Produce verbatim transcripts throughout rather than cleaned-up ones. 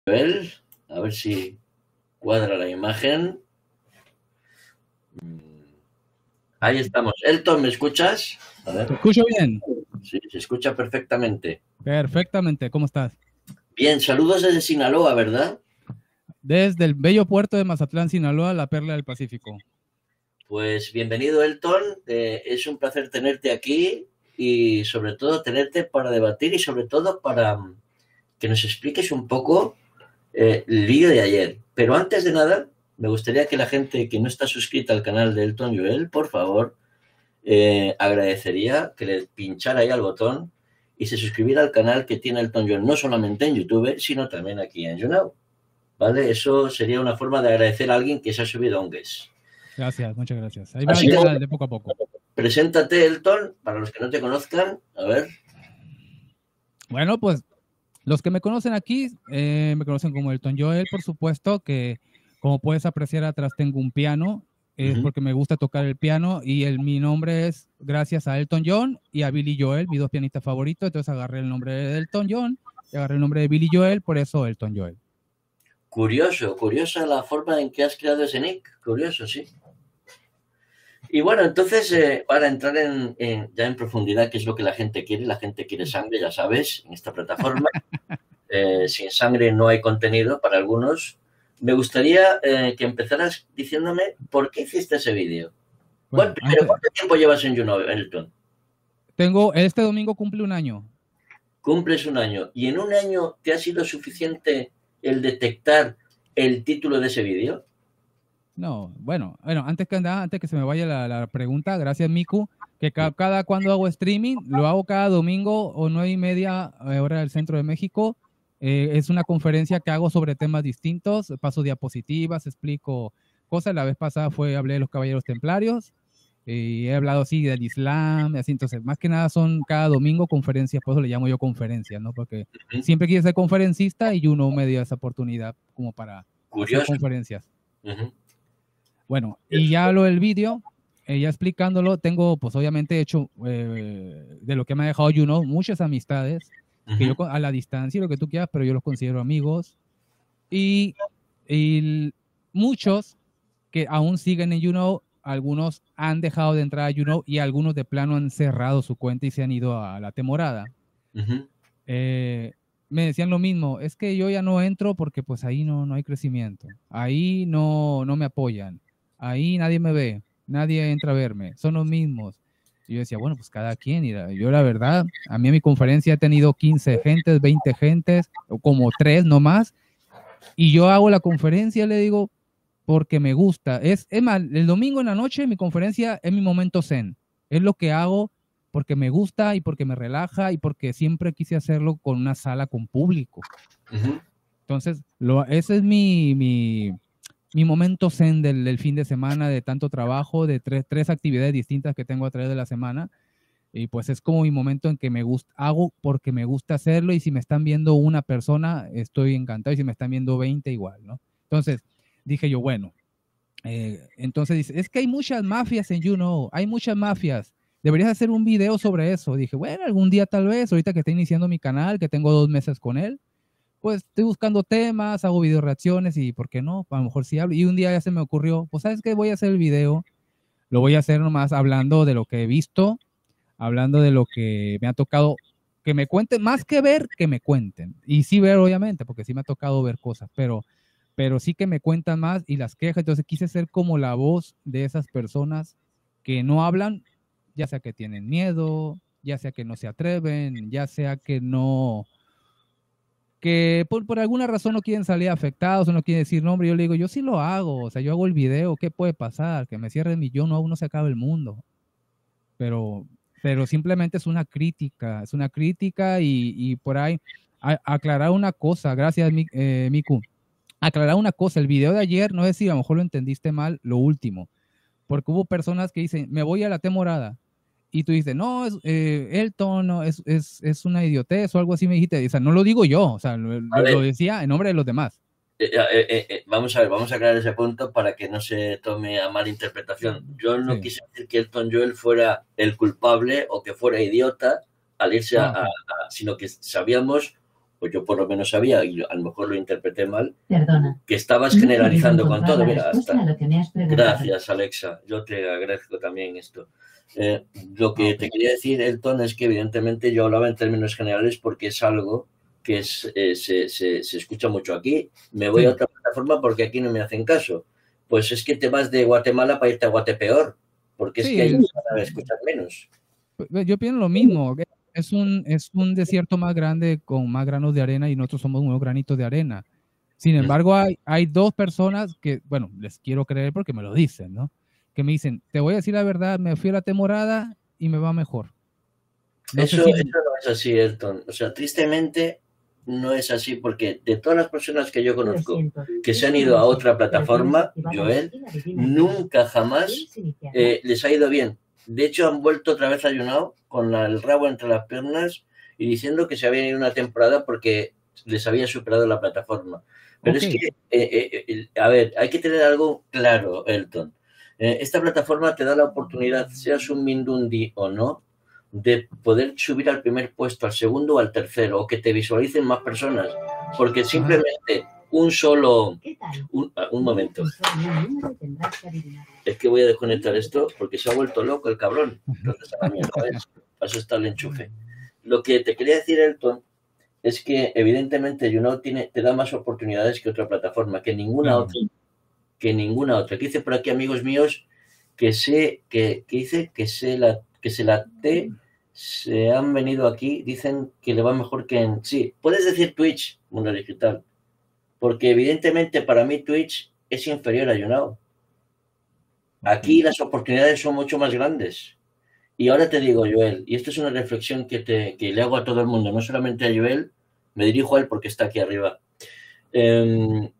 Joel, a ver si cuadra la imagen. Ahí estamos. Elton, ¿me escuchas? A ver. ¿Te escucho bien? Sí, se escucha perfectamente. Perfectamente, ¿cómo estás? Bien, saludos desde Sinaloa, ¿verdad? Desde el bello puerto de Mazatlán, Sinaloa, la perla del Pacífico. Pues bienvenido, Elton. Eh, es un placer tenerte aquí y sobre todo tenerte para debatir y sobre todo para que nos expliques un poco eh, el vídeo de ayer. Pero antes de nada, me gustaría que la gente que no está suscrita al canal de Elton Joel, por favor, eh, agradecería que le pinchara ahí al botón y se suscribiera al canal que tiene Elton Joel, no solamente en YouTube, sino también aquí en YouNow. ¿Vale? Eso sería una forma de agradecer a alguien que se ha subido a un guest. Gracias, muchas gracias. Ahí va Así el que, canal de poco a poco. Preséntate, Elton, para los que no te conozcan. A ver. Bueno, pues los que me conocen aquí, eh, me conocen como Elton Joel, por supuesto, que como puedes apreciar atrás tengo un piano, es Uh-huh. porque me gusta tocar el piano y el, mi nombre es gracias a Elton John y a Billy Joel, mis dos pianistas favoritos, entonces agarré el nombre de Elton John y agarré el nombre de Billy Joel, por eso Elton Joel. Curioso, curiosa la forma en que has creado ese nick. Curioso, sí. Y bueno, entonces, eh, para entrar en, en, ya en profundidad, qué es lo que la gente quiere. La gente quiere sangre, ya sabes, en esta plataforma. Eh, sin sangre no hay contenido para algunos. Me gustaría eh, que empezaras diciéndome por qué hiciste ese vídeo. Bueno, primero, antes... ¿cuánto tiempo llevas en YouNow, Elton? Tengo, este domingo cumple un año. Cumples un año. ¿Y en un año te ha sido suficiente el detectar el título de ese vídeo? No, bueno, bueno, antes que nada, antes que se me vaya la, la pregunta, gracias Miku, que ca cada cuando hago streaming, lo hago cada domingo o nueve y media hora del centro de México. Eh, es una conferencia que hago sobre temas distintos, paso diapositivas, explico cosas. La vez pasada fue, hablé de los caballeros templarios y he hablado así del Islam, así. Entonces, más que nada son cada domingo conferencias, por eso le llamo yo conferencias, ¿no? Porque uh-huh. siempre quise ser conferencista y uno me dio esa oportunidad como para Curioso. hacer conferencias. Uh-huh. Bueno, y ya lo del vídeo, eh, ya explicándolo, tengo pues obviamente hecho eh, de lo que me ha dejado YouNow muchas amistades, uh-huh. que yo a la distancia, lo que tú quieras, pero yo los considero amigos. Y, y muchos que aún siguen en YouNow, algunos han dejado de entrar a YouNow y algunos de plano han cerrado su cuenta y se han ido a la temporada. Uh-huh. eh, me decían lo mismo, es que yo ya no entro porque pues ahí no, no hay crecimiento, ahí no, no me apoyan. Ahí nadie me ve, nadie entra a verme, son los mismos. Y yo decía, bueno, pues cada quien. Y yo la verdad, a mí en mi conferencia he tenido quince gentes, veinte gentes, o como tres nomás. Y yo hago la conferencia, le digo, porque me gusta. Es, es más, el domingo en la noche mi conferencia es mi momento zen. Es lo que hago porque me gusta y porque me relaja y porque siempre quise hacerlo con una sala con público. Uh-huh. Entonces, lo, ese es mi... mi mi momento zen del, del fin de semana, de tanto trabajo, de tres, tres actividades distintas que tengo a través de la semana. Y pues es como mi momento en que me gusta, hago porque me gusta hacerlo. Y si me están viendo una persona, estoy encantado. Y si me están viendo veinte, igual, ¿no? Entonces dije yo, bueno, eh, entonces dice, es que hay muchas mafias en YouNow, hay muchas mafias. Deberías hacer un video sobre eso. Dije, bueno, algún día tal vez, ahorita que estoy iniciando mi canal, que tengo dos meses con él, pues estoy buscando temas, hago video reacciones y ¿por qué no? A lo mejor sí hablo. Y un día ya se me ocurrió, pues ¿sabes qué? Voy a hacer el video, lo voy a hacer nomás hablando de lo que he visto, hablando de lo que me ha tocado, que me cuenten, más que ver, que me cuenten. Y sí ver, obviamente, porque sí me ha tocado ver cosas, pero, pero sí que me cuentan más y las quejas. Entonces quise ser como la voz de esas personas que no hablan, ya sea que tienen miedo, ya sea que no se atreven, ya sea que no... que por, por alguna razón no quieren salir afectados o no quieren decir nombre. Yo le digo, yo sí lo hago, o sea, yo hago el video, ¿qué puede pasar? Que me cierren mi yo, no, aún no se acaba el mundo. Pero, pero simplemente es una crítica, es una crítica y, y por ahí a, aclarar una cosa, gracias eh, Miku, aclarar una cosa, el video de ayer, no sé si a lo mejor lo entendiste mal, lo último, porque hubo personas que dicen, me voy a la temporada. Y tú dices, no, es, eh, Elton no, es, es, es una idiotez o algo así me dijiste. O sea, no lo digo yo, o sea, lo, lo decía en nombre de los demás. Eh, eh, eh, vamos a ver, vamos a aclarar ese punto para que no se tome a mala interpretación. Yo no sí. quise decir que Elton Joel fuera el culpable o que fuera idiota al irse ah, a, okay. a, a, sino que sabíamos pues yo por lo menos sabía, y a lo mejor lo interpreté mal, Perdona. que estabas generalizando con todo. Mira, hasta... Lo que me has Gracias, Alexa. Yo te agradezco también esto. Eh, lo que te quería decir, Elton, es que evidentemente yo hablaba en términos generales porque es algo que es, eh, se, se, se escucha mucho aquí. Me voy sí. a otra plataforma porque aquí no me hacen caso. Pues es que te vas de Guatemala para irte a Guatepeor, porque es sí, que ahí van a escuchar menos. Yo pienso lo mismo. Es un, es un desierto más grande con más granos de arena y nosotros somos unos granitos de arena. Sin embargo, hay, hay dos personas que, bueno, les quiero creer porque me lo dicen, ¿no? Que me dicen, te voy a decir la verdad, me fui a la temporada y me va mejor. No eso, sé si... eso no es así, Elton. O sea, tristemente no es así porque de todas las personas que yo conozco que se han ido a otra plataforma, Joel, nunca jamás eh, les ha ido bien. De hecho, han vuelto otra vez a YouNow con la, el rabo entre las piernas y diciendo que se habían ido una temporada porque les había superado la plataforma. Pero okay. es que, eh, eh, a ver, hay que tener algo claro, Elton. Eh, esta plataforma te da la oportunidad, seas un Mindundi o no, de poder subir al primer puesto, al segundo o al tercero, o que te visualicen más personas. Porque simplemente un solo... Un, un momento. Es que voy a desconectar esto porque se ha vuelto loco el cabrón. Entonces, a la mierda, eso está el enchufe. Lo que te quería decir, Elton, es que evidentemente YouNow tiene, te da más oportunidades que otra plataforma, que ninguna Claro. otra, que ninguna otra. Que dice por aquí amigos míos que sé, que, que dice que se la, que se la T, se han venido aquí, dicen que le va mejor que en, sí, puedes decir Twitch, Mundo Digital, porque evidentemente para mí Twitch es inferior a YouNow. Aquí las oportunidades son mucho más grandes. Y ahora te digo, Joel, y esto es una reflexión que, te, que le hago a todo el mundo, no solamente a Joel, me dirijo a él porque está aquí arriba. Eh,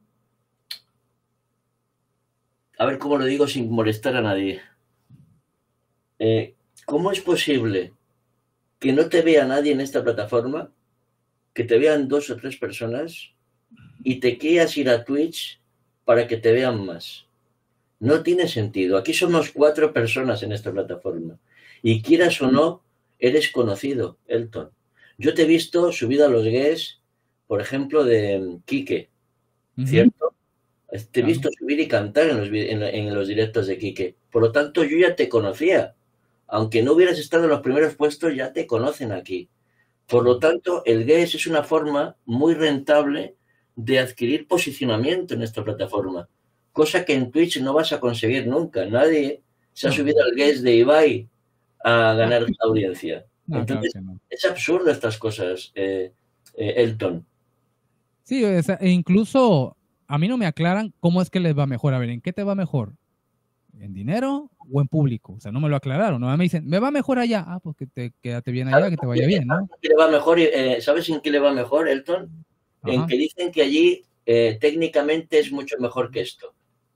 a ver cómo lo digo sin molestar a nadie. Eh, ¿Cómo es posible que no te vea nadie en esta plataforma, que te vean dos o tres personas y te quieras ir a Twitch para que te vean más? No tiene sentido. Aquí somos cuatro personas en esta plataforma. Y quieras o no, eres conocido, Elton. Yo te he visto subido a los guests, por ejemplo, de Quique, ¿cierto? Uh-huh. Te he visto subir y cantar en los, en, en los directos de Quique. Por lo tanto, yo ya te conocía. Aunque no hubieras estado en los primeros puestos, ya te conocen aquí. Por lo tanto, el guest es una forma muy rentable de adquirir posicionamiento en esta plataforma. Cosa que en Twitch no vas a conseguir nunca. Nadie se ha subido al guest de Ibai a ganar la audiencia. No, Entonces, claro que no. Es absurdo estas cosas, eh, eh, Elton. Sí, o sea, e incluso a mí no me aclaran cómo es que les va mejor. A ver, ¿en qué te va mejor? ¿En dinero o en público? O sea, no me lo aclararon. No me dicen, me va mejor allá. Ah, pues que te quédate bien allá, que te vaya bien, ¿no? ¿Qué le va mejor? Eh, ¿Sabes en qué le va mejor, Elton? Ajá. En que dicen que allí eh, técnicamente es mucho mejor que esto.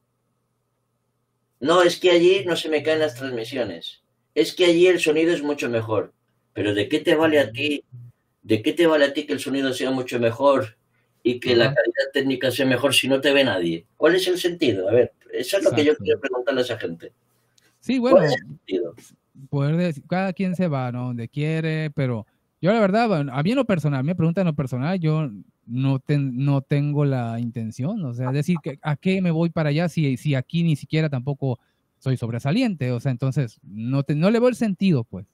No, es que allí no se me caen las transmisiones. Es que allí el sonido es mucho mejor. Pero ¿de qué te vale a ti? ¿De qué te vale a ti que el sonido sea mucho mejor y que Ajá. la calidad técnica sea mejor si no te ve nadie? ¿Cuál es el sentido? A ver, eso es lo Exacto. que yo quiero preguntarle a esa gente. Sí, bueno, ¿cuál es el sentido? Poder decir, cada quien se va, ¿no? Donde quiere, pero yo la verdad, a mí en lo personal, me preguntan en lo personal, yo no, ten, no tengo la intención, o sea, decir, que, ¿a qué me voy para allá si, si aquí ni siquiera tampoco soy sobresaliente? O sea, entonces, no, te, no le veo el sentido, pues.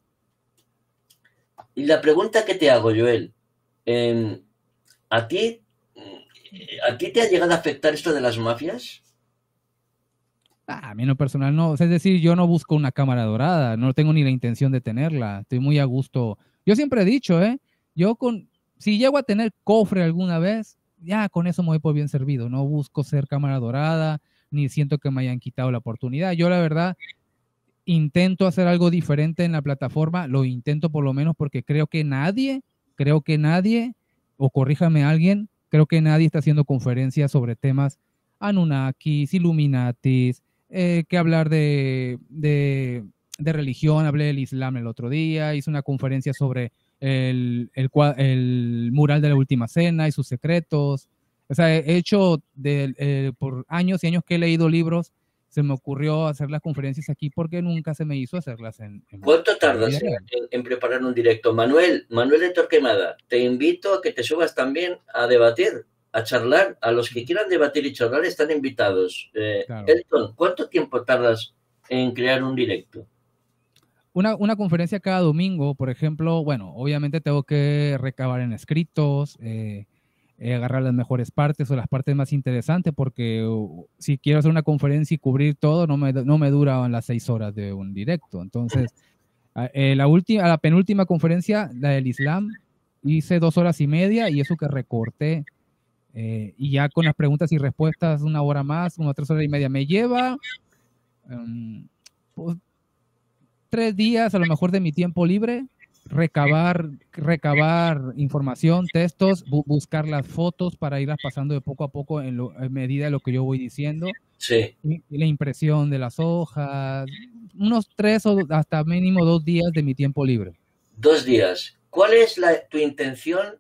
Y la pregunta que te hago, Joel, eh, ¿a ti, ¿a ti te ha llegado a afectar esto de las mafias? Ah, a mí en lo personal no, o sea, es decir, yo no busco una cámara dorada, no tengo ni la intención de tenerla, estoy muy a gusto. Yo siempre he dicho, ¿eh? Yo con, si llego a tener cofre alguna vez, ya con eso me voy por bien servido, no busco ser cámara dorada, ni siento que me hayan quitado la oportunidad. Yo la verdad intento hacer algo diferente en la plataforma, lo intento por lo menos porque creo que nadie, creo que nadie, o corríjame alguien, creo que nadie está haciendo conferencias sobre temas Anunnakis, Illuminatis, eh, que hablar de, de, de religión. Hablé del Islam el otro día, hice una conferencia sobre el, el, el mural de la Última Cena y sus secretos. O sea, he hecho de, eh, por años y años que he leído libros se me ocurrió hacer las conferencias aquí porque nunca se me hizo hacerlas en... en ¿Cuánto tardas en, en, en preparar un directo? Manuel, Manuel de Torquemada, te invito a que te subas también a debatir, a charlar. A los que quieran debatir y charlar están invitados. Eh, claro. Elton, ¿cuánto tiempo tardas en crear un directo? Una, una conferencia cada domingo, por ejemplo, bueno, obviamente tengo que recabar en escritos, eh, eh, agarrar las mejores partes o las partes más interesantes, porque uh, si quiero hacer una conferencia y cubrir todo, no me, no me duran las seis horas de un directo. Entonces, eh, la, última, la penúltima conferencia, la del Islam, hice dos horas y media y eso que recorté. Eh, y ya con las preguntas y respuestas una hora más, como tres horas y media. Me lleva um, pues, tres días a lo mejor de mi tiempo libre, recabar, recabar información, textos, bu buscar las fotos para irlas pasando de poco a poco en, lo, en medida de lo que yo voy diciendo. Sí. Y, y la impresión de las hojas, unos tres o hasta mínimo dos días de mi tiempo libre. Dos días. ¿Cuál es la, tu intención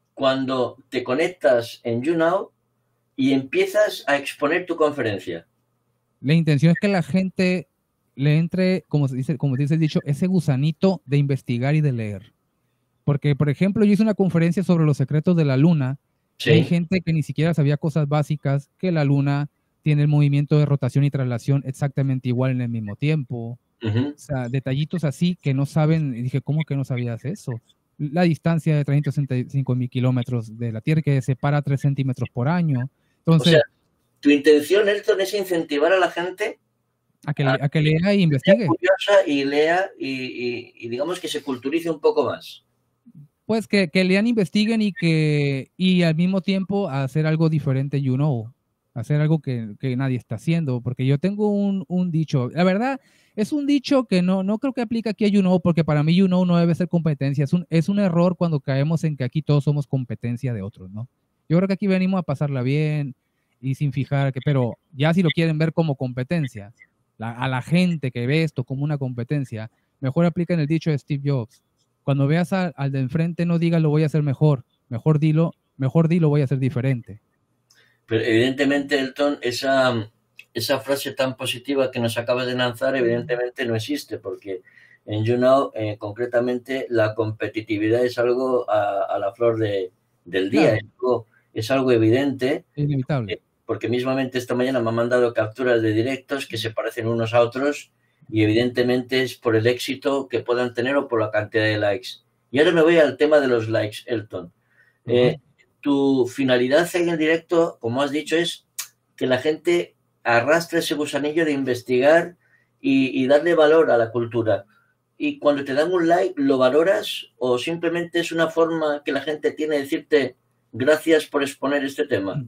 cuando te conectas en YouNow y empiezas a exponer tu conferencia? La intención es que la gente le entre, como se dice, como dice el dicho, ese gusanito de investigar y de leer. Porque, por ejemplo, yo hice una conferencia sobre los secretos de la luna. Sí. Y hay gente que ni siquiera sabía cosas básicas, que la luna tiene el movimiento de rotación y traslación exactamente igual en el mismo tiempo. Uh-huh. O sea, detallitos así que no saben. Y dije, ¿cómo que no sabías eso? La distancia de trescientos sesenta y cinco mil kilómetros de la Tierra, que separa tres centímetros por año. Entonces, o sea, tu intención, Elton, es incentivar a la gente a que, a, a que lea e investigue. Sea curiosa y lea y, y, y digamos que se culturice un poco más. Pues que, que lean, investiguen y que y al mismo tiempo hacer algo diferente, you know, hacer algo que, que nadie está haciendo, porque yo tengo un, un dicho, la verdad es un dicho que no, no creo que aplica aquí a you know, porque para mí you know no debe ser competencia, es un, es un error cuando caemos en que aquí todos somos competencia de otros, ¿no? Yo creo que aquí venimos a pasarla bien y sin fijar, que, pero ya si lo quieren ver como competencia, la, a la gente que ve esto como una competencia, mejor apliquen el dicho de Steve Jobs. Cuando veas a, al de enfrente, no digas lo voy a hacer mejor, mejor dilo, mejor dilo voy a hacer diferente. Pero evidentemente, Elton, esa, esa frase tan positiva que nos acabas de lanzar, evidentemente no existe, porque en YouNow, eh, concretamente, la competitividad es algo a, a la flor de, del día, claro. es, algo, es algo evidente. Inevitable. Eh, porque mismamente esta mañana me han mandado capturas de directos que se parecen unos a otros, y evidentemente es por el éxito que puedan tener o por la cantidad de likes. Y ahora me voy al tema de los likes, Elton. Uh-huh. Eh, tu finalidad en el directo, como has dicho, es que la gente arrastre ese gusanillo de investigar y, y darle valor a la cultura. Y cuando te dan un like, ¿lo valoras o simplemente es una forma que la gente tiene de decirte gracias por exponer este tema?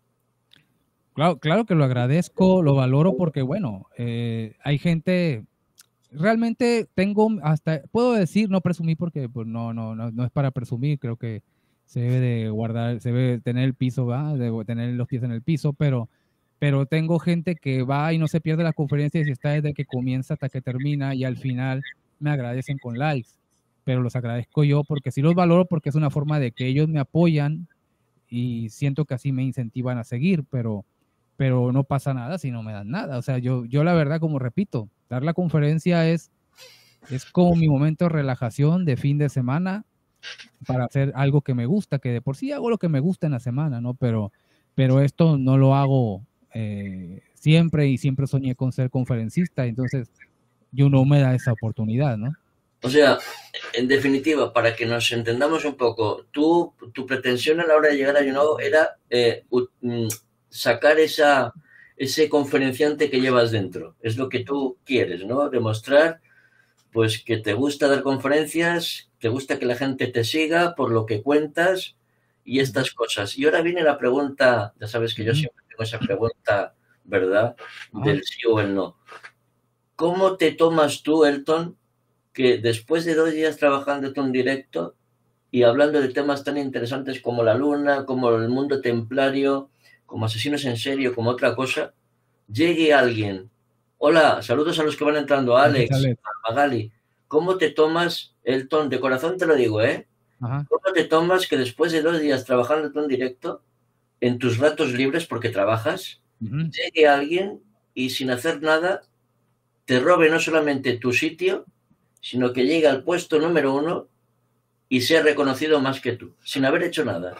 Claro, claro que lo agradezco, lo valoro porque, bueno, eh, hay gente, realmente tengo hasta, puedo decir, no presumir porque pues, no, no, no, no es para presumir, creo que se debe de guardar, se debe tener el piso, ¿va? Debo tener los pies en el piso, pero, pero tengo gente que va y no se pierde la conferencia y está desde que comienza hasta que termina y al final me agradecen con likes, pero los agradezco yo porque sí los valoro porque es una forma de que ellos me apoyan y siento que así me incentivan a seguir, pero pero no pasa nada si no me dan nada. O sea, yo, yo la verdad, como repito, dar la conferencia es, es como mi momento de relajación de fin de semana para hacer algo que me gusta, que de por sí hago lo que me gusta en la semana, ¿no? Pero, pero esto no lo hago eh, siempre y siempre soñé con ser conferencista, entonces yo no me da esa oportunidad, ¿no? O sea, en definitiva, para que nos entendamos un poco, tú, tu pretensión a la hora de llegar a YouNow era eh, uh, sacar esa, ese conferenciante que llevas dentro. Es lo que tú quieres, ¿no? Demostrar, pues, que te gusta dar conferencias, te gusta que la gente te siga por lo que cuentas y estas cosas. Y ahora viene la pregunta, ya sabes que yo siempre tengo esa pregunta, ¿verdad? Del sí o el no. ¿Cómo te tomas tú, Elton, que después de dos días trabajando en directo y hablando de temas tan interesantes como la luna, como el mundo templario, como asesinos en serie, como otra cosa, llegue alguien, hola, saludos a los que van entrando, a Alex, a Magali, ¿cómo te tomas, Elton, de corazón te lo digo, ¿eh? Ajá. ¿Cómo te tomas que después de dos días trabajando en directo, en tus ratos libres, porque trabajas, uh-huh. llegue alguien y sin hacer nada te robe no solamente tu sitio, sino que llegue al puesto número uno y sea reconocido más que tú, sin haber hecho nada?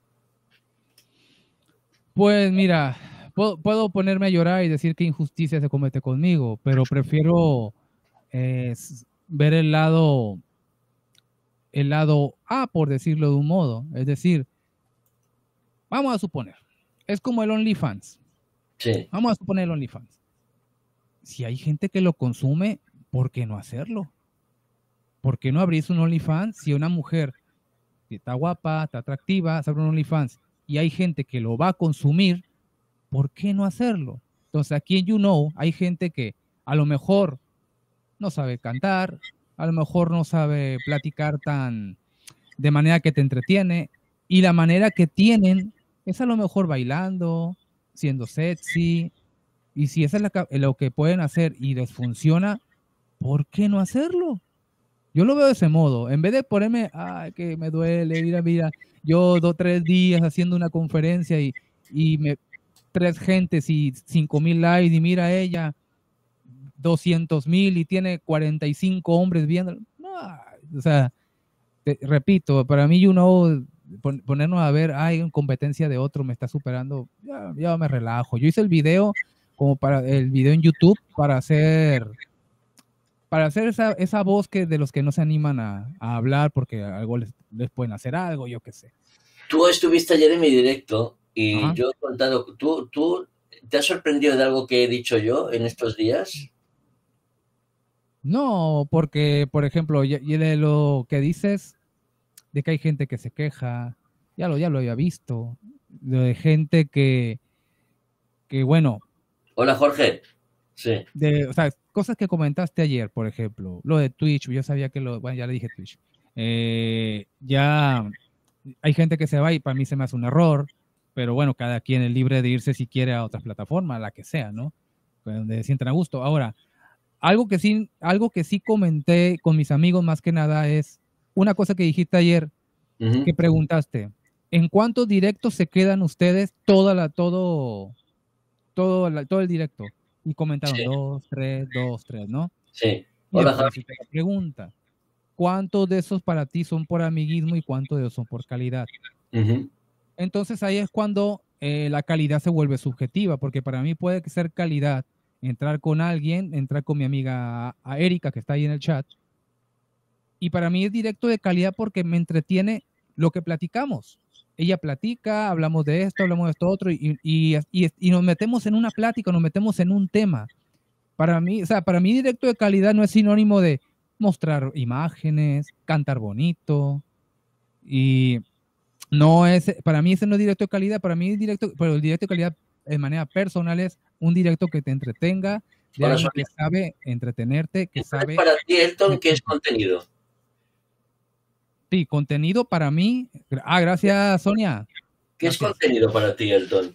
Pues mira, puedo, puedo ponerme a llorar y decir que injusticia se comete conmigo, pero prefiero eh, ver el lado, el lado A, por decirlo de un modo. Es decir, vamos a suponer, es como el OnlyFans. Sí. Vamos a suponer el OnlyFans. Si hay gente que lo consume, ¿por qué no hacerlo? ¿Por qué no abrirse un OnlyFans si una mujer que está guapa, está atractiva, se abre un OnlyFans y hay gente que lo va a consumir? ¿Por qué no hacerlo? Entonces aquí en YouKnow hay gente que a lo mejor no sabe cantar, a lo mejor no sabe platicar tan de manera que te entretiene, y la manera que tienen es a lo mejor bailando, siendo sexy, y si eso es la, lo que pueden hacer y les funciona, ¿por qué no hacerlo? Yo lo veo de ese modo. En vez de ponerme, ay, que me duele, mira, mira, yo dos, tres días haciendo una conferencia y, y me, tres gentes y cinco mil likes, y mira ella, doscientos mil y tiene cuarenta y cinco hombres viendo. No, o sea, te, repito, para mí, you know, ponernos a ver, hay competencia de otro, me está superando, ya, ya me relajo. Yo hice el video como para el video en YouTube para hacer para hacer esa, esa voz que de los que no se animan a, a hablar porque algo les, les pueden hacer algo, yo qué sé. Tú estuviste ayer en mi directo y Ajá. yo he contado, ¿tú, ¿tú te has sorprendido de algo que he dicho yo en estos días? No, porque, por ejemplo, y, y de lo que dices, de que hay gente que se queja, ya lo, ya lo había visto, de gente que, que bueno. Hola, Jorge. Sí. De, o sea, cosas que comentaste ayer, por ejemplo, lo de Twitch, yo sabía que lo, bueno, ya le dije Twitch, eh, ya hay gente que se va y para mí se me hace un error, pero bueno, cada quien es libre de irse si quiere a otras plataformas, la que sea, ¿no? Donde se sientan a gusto. Ahora, algo que sí, algo que sí comenté con mis amigos más que nada es una cosa que dijiste ayer, uh-huh. que preguntaste, ¿en cuántos directos se quedan ustedes toda la, todo, todo, la, todo el directo? Y comentaron sí. dos, tres, dos, tres, ¿no? Sí. Hola, Javi. La pregunta, ¿cuántos de esos para ti son por amiguismo y cuántos de esos son por calidad? Uh-huh. Entonces ahí es cuando eh, la calidad se vuelve subjetiva, porque para mí puede ser calidad entrar con alguien, entrar con mi amiga a Erika, que está ahí en el chat, y para mí es directo de calidad porque me entretiene lo que platicamos. Ella platica, hablamos de esto, hablamos de esto otro, y, y, y, y nos metemos en una plática, nos metemos en un tema. Para mí, o sea, para mí directo de calidad no es sinónimo de mostrar imágenes, cantar bonito, y no es, para mí ese no es directo de calidad, para mí es directo, pero el directo de calidad de manera personal es un directo que te entretenga, de alguien que sabe entretenerte, que sabe... Para ti, Elton, ¿qué es contenido? Sí, contenido para mí... Ah, gracias, Sonia. ¿Qué gracias. es contenido para ti, Elton?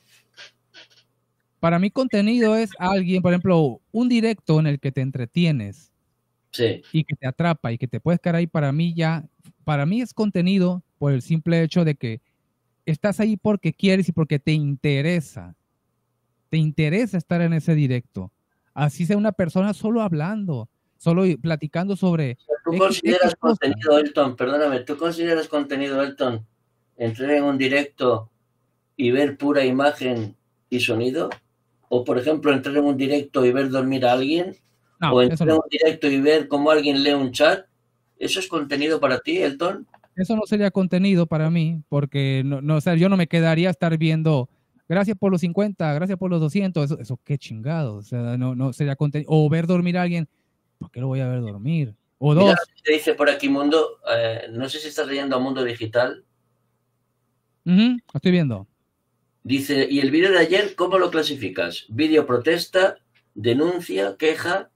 Para mí contenido es alguien, por ejemplo, un directo en el que te entretienes. Sí. Y que te atrapa y que te puedes quedar ahí, para mí ya... Para mí es contenido por el simple hecho de que estás ahí porque quieres y porque te interesa. Te interesa estar en ese directo. Así sea una persona solo hablando, solo platicando sobre... ¿Tú X, consideras X contenido, Elton? Perdóname, ¿tú consideras contenido, Elton, entrar en un directo y ver pura imagen y sonido? O, por ejemplo, entrar en un directo y ver dormir a alguien. No, o entrar no. en un directo y ver cómo alguien lee un chat. ¿Eso es contenido para ti, Elton? Eso no sería contenido para mí, porque no, no, o sea, yo no me quedaría a estar viendo, gracias por los cincuenta, gracias por los doscientos, eso, eso qué chingado, o sea, no, no sería contenido. O ver dormir a alguien, ¿por qué lo voy a ver dormir? O Mira, dos. te dice por aquí Mundo, eh, no sé si estás leyendo a Mundo Digital. Uh-huh, estoy viendo. Dice, ¿y el vídeo de ayer cómo lo clasificas? ¿Vídeo protesta, denuncia, queja?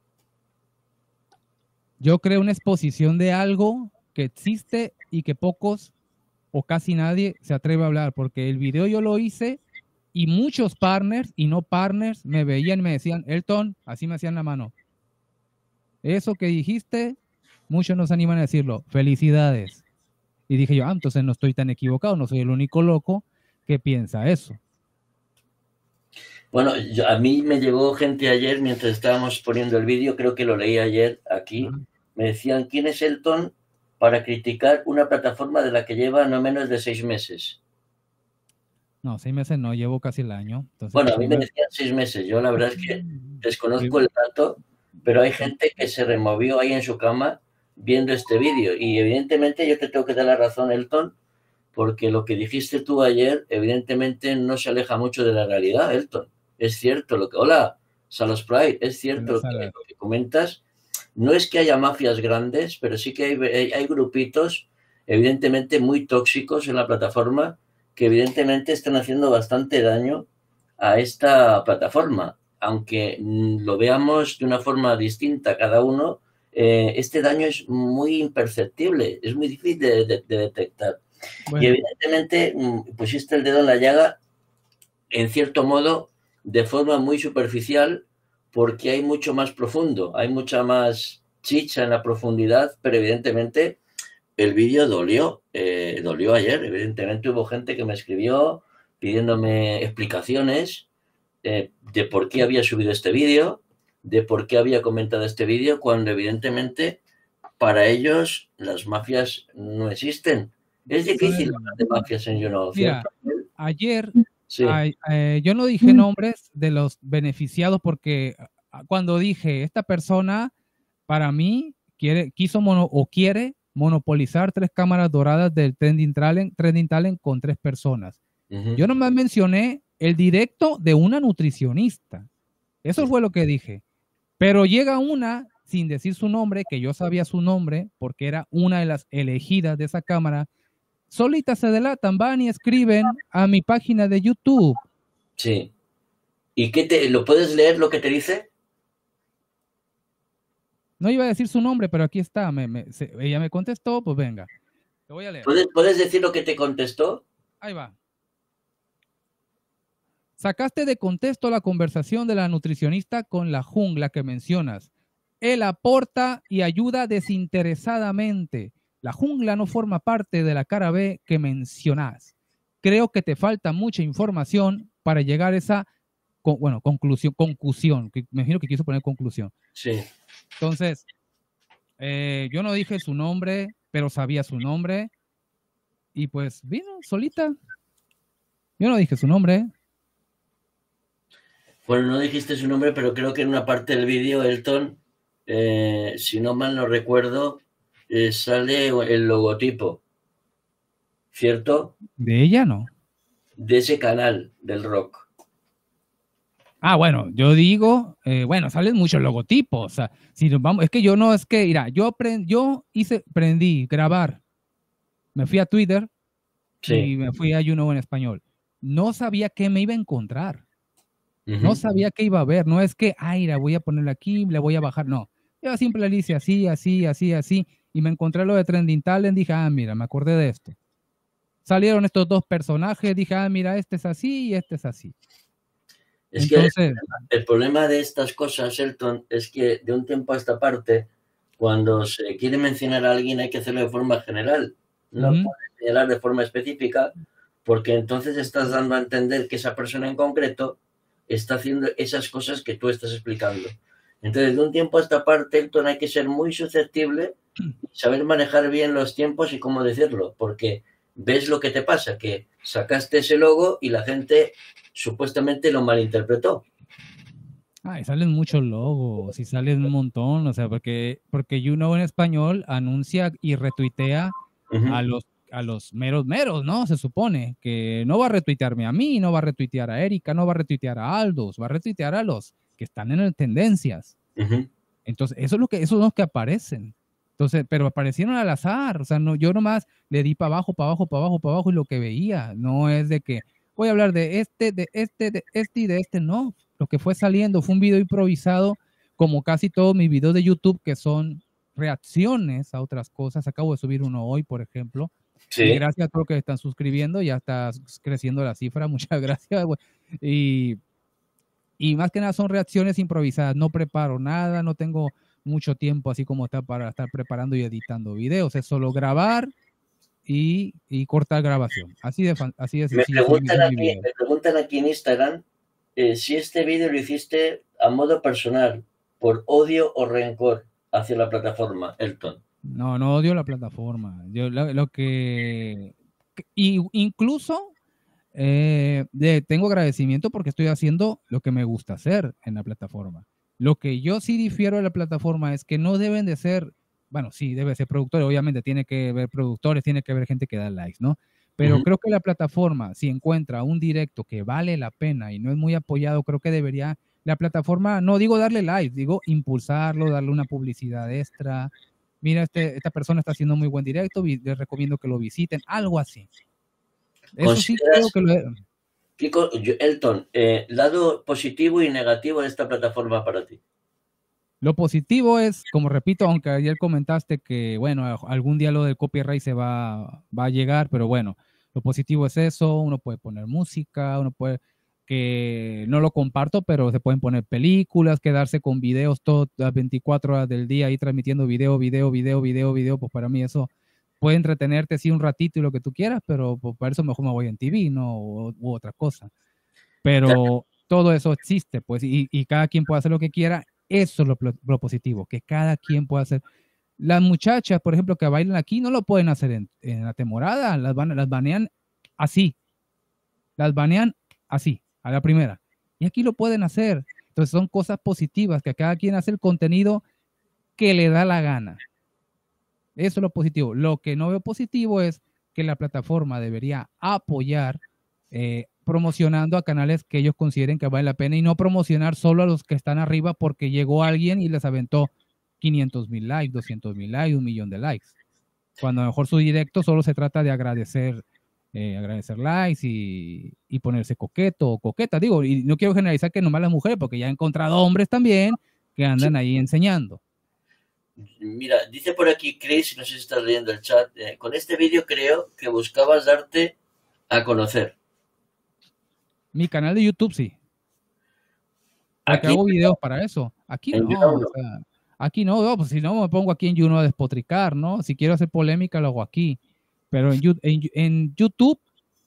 Yo creo una exposición de algo que existe y que pocos o casi nadie se atreve a hablar, porque el video yo lo hice y muchos partners y no partners me veían y me decían, Elton, así me hacían la mano. Eso que dijiste, muchos nos animan a decirlo, felicidades. Y dije yo, ah, entonces no estoy tan equivocado, no soy el único loco que piensa eso. Bueno, yo, a mí me llegó gente ayer mientras estábamos poniendo el vídeo, creo que lo leí ayer aquí, Ajá. me decían, ¿quién es Elton para criticar una plataforma de la que lleva no menos de seis meses? No, seis meses no, llevo casi el año. Entonces, Bueno, a mí me primero... decían seis meses, yo la verdad es que desconozco prim- el dato, pero hay gente que se removió ahí en su cama viendo este vídeo y evidentemente yo te tengo que dar la razón, Elton, porque lo que dijiste tú ayer evidentemente no se aleja mucho de la realidad, Elton. Es cierto lo que... Hola, Salos Pride, es cierto Hola, lo que, Salas. lo que comentas. No es que haya mafias grandes, pero sí que hay, hay, hay grupitos evidentemente muy tóxicos en la plataforma que evidentemente están haciendo bastante daño a esta plataforma. Aunque mm, lo veamos de una forma distinta cada uno, eh, este daño es muy imperceptible, es muy difícil de, de, de detectar. Y Bueno, evidentemente mm, pusiste el dedo en la llaga, en cierto modo, de forma muy superficial, porque hay mucho más profundo, hay mucha más chicha en la profundidad, pero evidentemente el vídeo dolió, eh, dolió ayer. Evidentemente hubo gente que me escribió pidiéndome explicaciones eh, de por qué había subido este vídeo, de por qué había comentado este vídeo, cuando evidentemente para ellos las mafias no existen. Es difícil hablar de mafias en YouNow, mira, ¿cierto? ayer Sí. ay, eh, yo no dije nombres de los beneficiados porque ah, cuando dije esta persona para mí quiere, quiso mono, o quiere monopolizar tres cámaras doradas del Trending Talent, Trending Talent con tres personas. Uh-huh. Yo nomás mencioné el directo de una nutricionista. Eso Uh-huh. fue lo que dije. Pero llega una sin decir su nombre, que yo sabía su nombre porque era una de las elegidas de esa cámara. Solitas se delatan, van y escriben a mi página de YouTube. Sí. ¿Y qué te, lo puedes leer lo que te dice? No iba a decir su nombre, pero aquí está. Me, me, se, ella me contestó, pues venga. Te voy a leer. ¿Puedes, ¿Puedes decir lo que te contestó? Ahí va. Sacaste de contexto la conversación de la nutricionista con la jungla que mencionas. Él aporta y ayuda desinteresadamente. La jungla no forma parte de la cara B que mencionas. Creo que te falta mucha información para llegar a esa, bueno, conclusión, conclusión, que me imagino que quiso poner conclusión. Sí. Entonces, eh, yo no dije su nombre, pero sabía su nombre. Y pues vino solita. Yo no dije su nombre. Bueno, no dijiste su nombre, pero creo que en una parte del vídeo, Elton, eh, si no mal no recuerdo, eh, sale el logotipo, ¿cierto? De ella no. De ese canal del rock. Ah, bueno, yo digo, eh, bueno, salen muchos logotipos. O sea, si nos vamos, es que yo no, es que, mira, yo aprendí, yo hice, aprendí grabar. Me fui a Twitter Sí. y me fui a YouNow en español. No sabía qué me iba a encontrar. Uh-huh. No sabía qué iba a ver. No es que, ay, la voy a poner aquí, la voy a bajar. No. Yo siempre le hice así, así, así, así. Y me encontré lo de Trending Talent. Dije, ah, mira, me acordé de esto. Salieron estos dos personajes. Dije, ah, mira, este es así y este es así. Es Entonces, que el problema, el problema de estas cosas, Elton, es que de un tiempo a esta parte, cuando se quiere mencionar a alguien hay que hacerlo de forma general. No uh-huh. puedes señalar de forma específica, porque entonces estás dando a entender que esa persona en concreto está haciendo esas cosas que tú estás explicando. Entonces, de un tiempo a esta parte, Elton, hay que ser muy susceptible, saber manejar bien los tiempos y cómo decirlo, porque ves lo que te pasa, que sacaste ese logo y la gente supuestamente lo malinterpretó. Ah, y salen muchos logos y salen un montón, o sea, porque, porque YouNow en español anuncia y retuitea uh-huh. a los a los meros meros, ¿no? Se supone que no va a retuitearme a mí, no va a retuitear a Erika, no va a retuitear a Aldos, va a retuitear a los que están en tendencias. Uh-huh. Entonces, eso es lo que, esos son los que aparecen. Entonces, pero aparecieron al azar, o sea, no, yo nomás le di para abajo, para abajo, para abajo, para abajo y lo que veía, no es de que voy a hablar de este, de este, de este y de este, no. Lo que fue saliendo fue un video improvisado, como casi todos mis videos de YouTube, que son reacciones a otras cosas. Acabo de subir uno hoy, por ejemplo. Sí. Y gracias a todos los que están suscribiendo, ya está creciendo la cifra, muchas gracias. Y, y más que nada son reacciones improvisadas, no preparo nada, no tengo mucho tiempo así como está para estar preparando y editando videos, es solo grabar y, y cortar grabación. Así de, así de sencillo. Me preguntan, aquí, me preguntan aquí en Instagram eh, si este vídeo lo hiciste a modo personal, por odio o rencor hacia la plataforma, Elton. No, no odio la plataforma. Yo lo, lo que... Y incluso eh, de, tengo agradecimiento porque estoy haciendo lo que me gusta hacer en la plataforma. Lo que yo sí difiero de la plataforma es que no deben de ser, bueno, sí, debe ser productores, obviamente tiene que haber productores, tiene que haber gente que da likes, ¿no? Pero uh-huh. creo que la plataforma, si encuentra un directo que vale la pena y no es muy apoyado, creo que debería, la plataforma, no digo darle like, digo impulsarlo, darle una publicidad extra. Mira, este, esta persona está haciendo muy buen directo, les recomiendo que lo visiten, algo así. Eso sí creo que lo... Kiko, Elton, eh, lado positivo y negativo de esta plataforma para ti. Lo positivo es, como repito, aunque ayer comentaste que, bueno, algún día lo del copyright se va, va a llegar, pero bueno, lo positivo es eso, uno puede poner música, uno puede, que no lo comparto, pero se pueden poner películas, quedarse con videos todas las veinticuatro horas del día ahí transmitiendo video, video, video, video, video, pues para mí eso puede entretenerte sí un ratito y lo que tú quieras, pero pues para eso mejor me voy en T V, ¿no? U, u otra cosa. Pero claro, todo eso existe, pues, y, y cada quien puede hacer lo que quiera. Eso es lo, lo positivo, que cada quien puede hacer. Las muchachas, por ejemplo, que bailan aquí, no lo pueden hacer en, en la temporada, las, van, las banean así. Las banean así, a la primera. Y aquí lo pueden hacer. Entonces son cosas positivas, que cada quien hace el contenido que le da la gana. Eso es lo positivo. Lo que no veo positivo es que la plataforma debería apoyar eh, promocionando a canales que ellos consideren que vale la pena y no promocionar solo a los que están arriba porque llegó alguien y les aventó quinientos mil likes, doscientos mil likes, un millón de likes. Cuando a lo mejor su directo solo se trata de agradecer, eh, agradecer likes y, y ponerse coqueto o coqueta. Digo, y no quiero generalizar que nomás las mujeres, porque ya he encontrado hombres también que andan ahí enseñando. Mira, dice por aquí Chris, no sé si estás leyendo el chat, eh, con este vídeo creo que buscabas darte a conocer. Mi canal de YouTube sí. Porque aquí hago videos para eso. Aquí no, no. O sea, aquí no, no, pues si no me pongo aquí en YouTube a despotricar, ¿no? Si quiero hacer polémica lo hago aquí. Pero en, en, en YouTube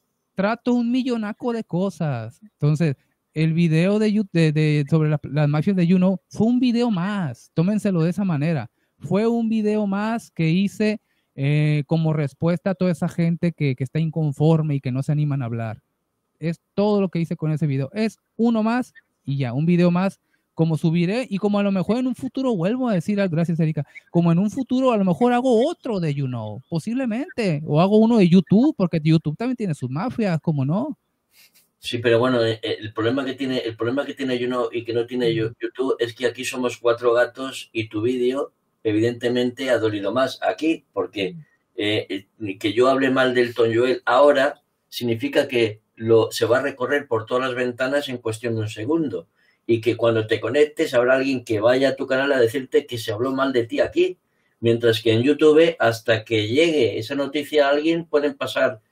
trato un millonaco de cosas. Entonces, el video de, de, de sobre la, las mafias de You Know fue un video más. Tómenselo de esa manera. Fue un video más que hice eh, como respuesta a toda esa gente que, que está inconforme y que no se animan a hablar. Es todo lo que hice con ese video. Es uno más y ya, un video más, como subiré y como a lo mejor en un futuro vuelvo a decir, gracias Erika, como en un futuro a lo mejor hago otro de You Know, posiblemente, o hago uno de YouTube, porque YouTube también tiene sus mafias, como no. Sí, pero bueno, el problema que tiene, el problema que tiene You Know y que no tiene YouTube es que aquí somos cuatro gatos y tu vídeo evidentemente ha dolido más aquí, porque eh, que yo hable mal del Elton Joel ahora significa que Lo, se va a recorrer por todas las ventanas en cuestión de un segundo y que cuando te conectes habrá alguien que vaya a tu canal a decirte que se habló mal de ti aquí, mientras que en YouTube hasta que llegue esa noticia a alguien pueden pasar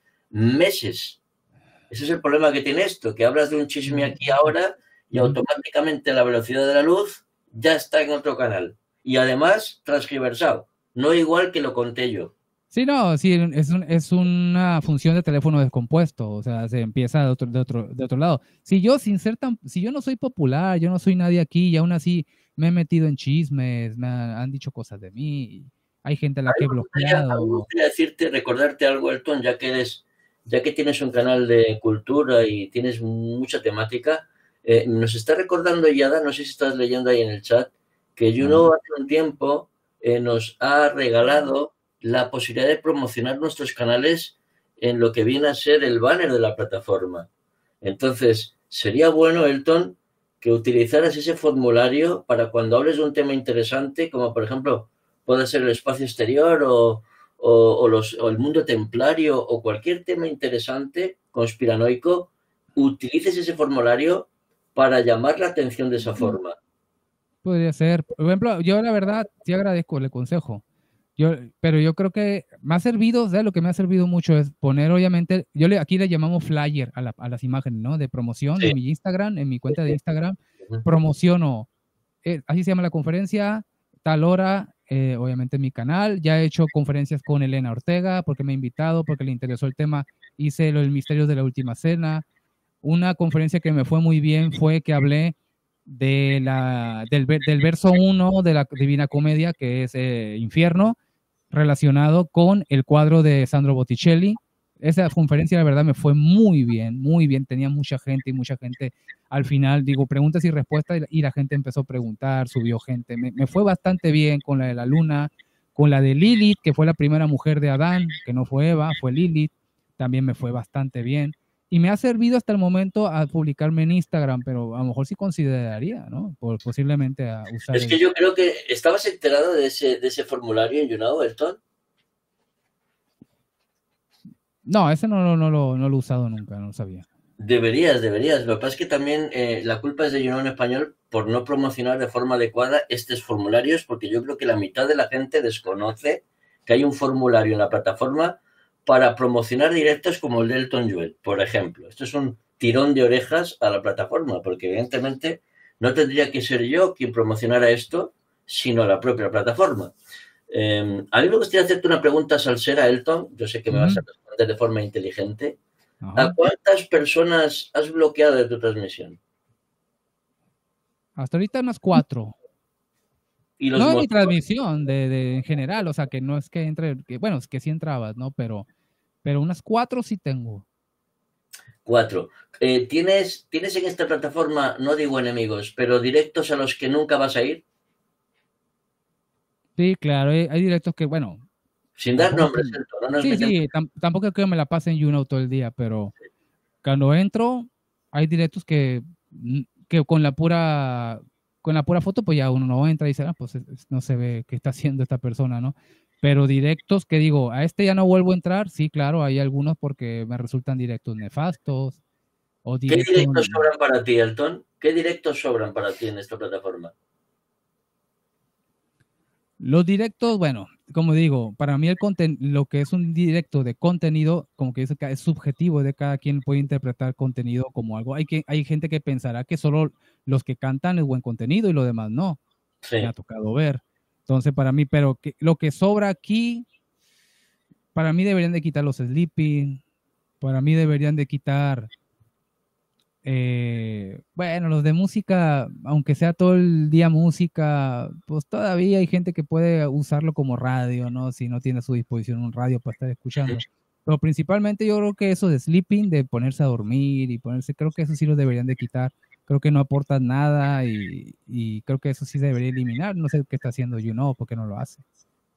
meses. Ese es el problema que tiene esto, que hablas de un chisme aquí ahora y automáticamente la velocidad de la luz ya está en otro canal y además transgiversado, no igual que lo conté yo. Sí, no, sí, es, un, es una función de teléfono descompuesto, o sea, se empieza de otro, de otro, de otro lado. Si yo, sin ser tan, si yo no soy popular, yo no soy nadie aquí y aún así me he metido en chismes, me han, han dicho cosas de mí, hay gente a la que he bloqueado. Me gustaría decirte, recordarte algo, Elton, ya que eres, ya que tienes un canal de cultura y tienes mucha temática, eh, nos está recordando Yada, no sé si estás leyendo ahí en el chat, que You Know hace un tiempo eh, nos ha regalado la posibilidad de promocionar nuestros canales en lo que viene a ser el banner de la plataforma. Entonces, sería bueno, Elton, que utilizaras ese formulario para cuando hables de un tema interesante, como por ejemplo, puede ser el espacio exterior o, o, o, los, o el mundo templario o cualquier tema interesante, conspiranoico, utilices ese formulario para llamar la atención de esa forma. Podría ser. Por ejemplo, yo la verdad, sí agradezco el consejo. Yo, pero yo creo que me ha servido, o sea, lo que me ha servido mucho es poner, obviamente, yo le, aquí le llamamos flyer a, la, a las imágenes, ¿no? De promoción sí. de mi Instagram, en mi cuenta de Instagram, promociono, eh, así se llama la conferencia, tal hora, eh, obviamente en mi canal, ya he hecho conferencias con Elena Ortega, porque me ha invitado, porque le interesó el tema, hice lo del misterio de la última cena, una conferencia que me fue muy bien fue que hablé de la, del, del verso uno de la Divina Comedia, que es eh, Infierno, relacionado con el cuadro de Sandro Botticelli. Esa conferencia, la verdad, me fue muy bien, muy bien. Tenía mucha gente y mucha gente. Al final, digo, preguntas y respuestas, y la gente empezó a preguntar, subió gente. Me, me fue bastante bien con la de la luna, con la de Lilith, que fue la primera mujer de Adán, que no fue Eva, fue Lilith. También me fue bastante bien. Y me ha servido hasta el momento a publicarme en Instagram, pero a lo mejor sí consideraría, ¿no? Por, posiblemente a usar. Es que el... yo creo que estabas enterado de ese, de ese formulario en YouNow, Elton. No, ese no, no, no, lo, no lo he usado nunca, no lo sabía. Deberías, deberías. Lo que pasa es que también eh, la culpa es de YouNow en español por no promocionar de forma adecuada estos formularios, porque yo creo que la mitad de la gente desconoce que hay un formulario en la plataforma para promocionar directos como el de Elton John, por ejemplo. Esto es un tirón de orejas a la plataforma, porque evidentemente no tendría que ser yo quien promocionara esto, sino la propia plataforma. Eh, a mí me gustaría hacerte una pregunta salsera, Elton. Yo sé que me uh-huh. vas a responder de forma inteligente. Uh-huh. ¿A cuántas personas has bloqueado de tu transmisión? Hasta ahorita unas cuatro. ¿Y los no de mi transmisión, de, de, en general, o sea, que no es que entre, que, bueno, es que sí entrabas, ¿no? Pero, pero unas cuatro sí tengo. Cuatro. Eh, ¿tienes, ¿Tienes en esta plataforma, no digo enemigos, pero directos a los que nunca vas a ir? Sí, claro, hay, hay directos que, bueno... Sin dar nombres, que, no nos Sí, metemos. sí, tam, tampoco es que me la pase en YouNow todo el día, pero sí. Cuando entro, hay directos que, que con la pura... con la pura foto, pues ya uno no entra y dice, ah, pues no se ve qué está haciendo esta persona, ¿no? Pero directos que digo, a este ya no vuelvo a entrar, sí, claro, hay algunos porque me resultan directos nefastos. O directos... ¿Qué directos sobran para ti, Elton? ¿Qué directos sobran para ti en esta plataforma? Los directos, bueno, como digo, para mí el lo que es un directo de contenido, como que es, es subjetivo, de cada quien puede interpretar contenido como algo. Hay, que, hay gente que pensará que solo los que cantan es buen contenido y lo demás no. Sí. Me ha tocado ver. Entonces, para mí, pero que, lo que sobra aquí, para mí deberían de quitar los sleeping, para mí deberían de quitar... Eh, bueno, los de música, aunque sea todo el día música, pues todavía hay gente que puede usarlo como radio, ¿no? Si no tiene a su disposición un radio para estar escuchando. Pero principalmente yo creo que eso de sleeping, de ponerse a dormir y ponerse, creo que eso sí lo deberían de quitar. Creo que no aporta nada y, y creo que eso sí se debería eliminar. No sé qué está haciendo YouNow, ¿por qué no lo hace?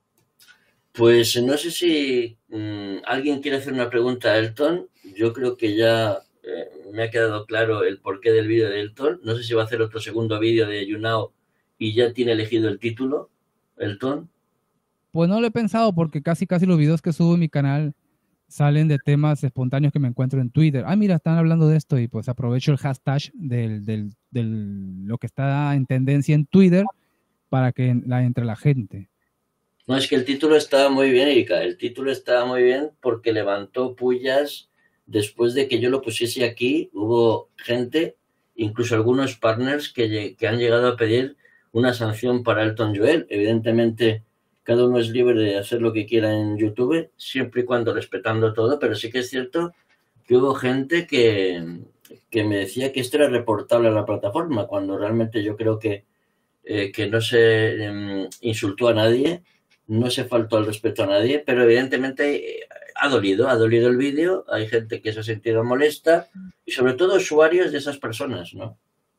Pues no sé si mmm, alguien quiere hacer una pregunta a Elton. Yo creo que ya... Eh, me ha quedado claro el porqué del vídeo de Elton. No sé si va a hacer otro segundo vídeo de YouNow y ya tiene elegido el título, Elton. Pues no lo he pensado porque casi casi los videos que subo en mi canal salen de temas espontáneos que me encuentro en Twitter. Ah, mira, están hablando de esto y pues aprovecho el hashtag del, del, del lo que está en tendencia en Twitter para que la, entre la gente. No, es que el título estaba muy bien, Erika. El título estaba muy bien porque levantó pullas. Después de que yo lo pusiese aquí, hubo gente, incluso algunos partners, que, que han llegado a pedir una sanción para Elton John. Evidentemente, cada uno es libre de hacer lo que quiera en YouTube, siempre y cuando respetando todo, pero sí que es cierto que hubo gente que, que me decía que esto era reportable a la plataforma, cuando realmente yo creo que, eh, que no se eh, insultó a nadie, no se faltó al respeto a nadie, pero evidentemente... Eh, ha dolido, ha dolido el vídeo, hay gente que se ha sentido molesta y sobre todo usuarios de esas personas, ¿no?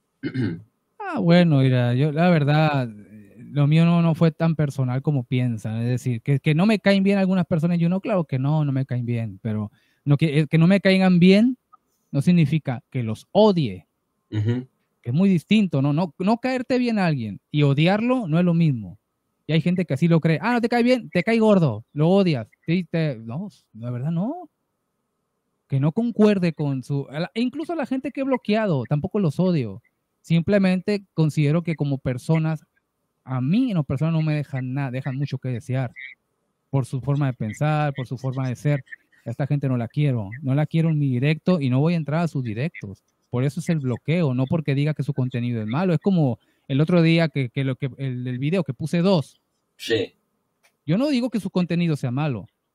Ah, bueno, mira, yo la verdad, lo mío no, no fue tan personal como piensan, es decir, que, que no me caen bien algunas personas, yo no, claro que no, no me caen bien, pero no, que, que no me caigan bien no significa que los odie, uh-huh. que es muy distinto, ¿no? No, no caerte bien a alguien y odiarlo no es lo mismo. Y hay gente que así lo cree. Ah, no te cae bien, te cae gordo, lo odias. Sí, te... No, la verdad no. Que no concuerde con su... E incluso a la gente que he bloqueado, tampoco los odio. Simplemente considero que como personas, a mí en lo personal no me dejan nada, dejan mucho que desear. Por su forma de pensar, por su forma de ser. A esta gente no la quiero. No la quiero en mi directo y no voy a entrar a sus directos. Por eso es el bloqueo, no porque diga que su contenido es malo. Es como... El otro día que, que lo que el, el video que puse dos. Sí. Yo no digo que su contenido sea malo.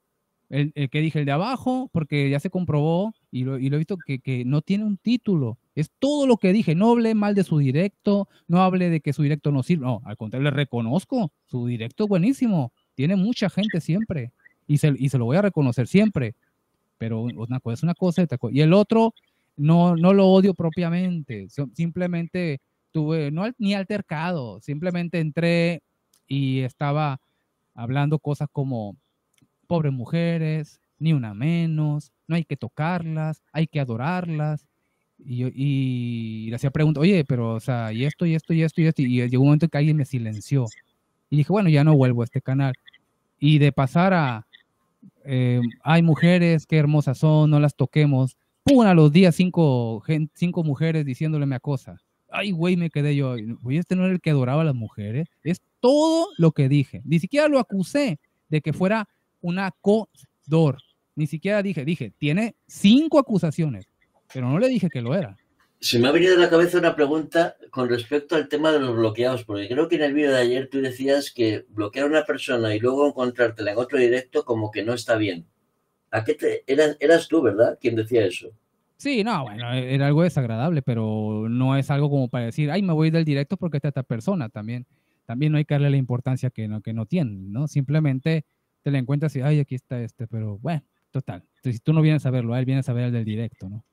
El, el que dije, el de abajo, porque ya se comprobó y lo, y lo he visto que, que no tiene un título. Es todo lo que dije. No hablé mal de su directo, no hablé de que su directo no sirve. No, al contrario, le reconozco. Su directo es buenísimo. Tiene mucha gente siempre. Y se, y se lo voy a reconocer siempre. Pero una cosa es una cosa, otra cosa. Y el otro, no, no lo odio propiamente. Simplemente tuve, no ni altercado, simplemente entré y estaba hablando cosas como pobres mujeres, ni una menos, no hay que tocarlas, hay que adorarlas. Y, yo, y le hacía preguntas, oye, pero, o sea, y esto, y esto, y esto, y esto. Y llegó un momento que alguien me silenció. Y dije, bueno, ya no vuelvo a este canal. Y de pasar a, eh, hay mujeres, qué hermosas son, no las toquemos. ¡Pum! A los días, cinco, cinco mujeres diciéndole me acosa. Ay, güey, me quedé yo. Oye, este no era el que adoraba a las mujeres. Es todo lo que dije. Ni siquiera lo acusé de que fuera un acosador. Ni siquiera dije, dije, tiene cinco acusaciones, pero no le dije que lo era. Se me ha venido a la cabeza una pregunta con respecto al tema de los bloqueados, porque creo que en el vídeo de ayer tú decías que bloquear a una persona y luego encontrártela en otro directo como que no está bien. ¿A qué te eras, eras tú, verdad, quien decía eso? Sí, no, bueno, era algo desagradable, pero no es algo como para decir, ay, me voy del directo porque está esta persona también. También no hay que darle la importancia que no, que no tiene, ¿no? Simplemente te la encuentras y, ay, aquí está este, pero bueno, total. Entonces, si tú no vienes a verlo, él viene a ver el del directo, ¿no?